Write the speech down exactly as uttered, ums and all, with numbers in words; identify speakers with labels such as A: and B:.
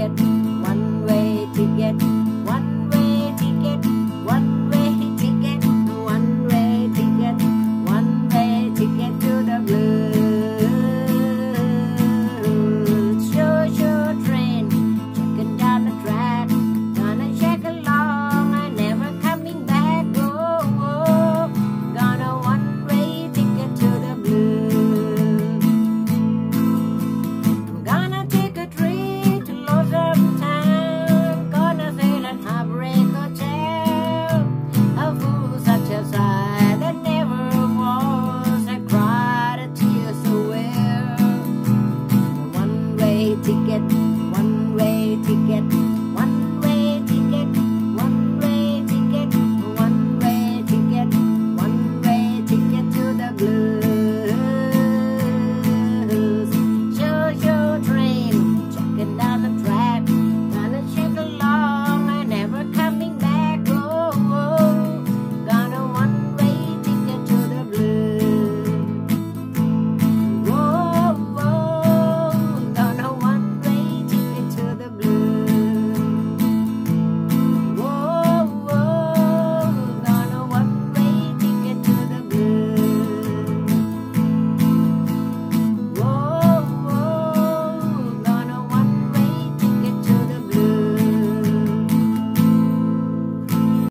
A: ticket, one way ticket, one way ticket, one way ticket, one way ticket, one way ticket to the blues. Sure, sure train, checking down the track, gonna check along, I never coming back. Oh, oh, gonna one way ticket to the blues. I'm gonna take a trip to Lonesome Town, gonna stay at Heartbreak Hotel. A fool such as I that never was, I cried a tear so well. One way ticket, one way ticket.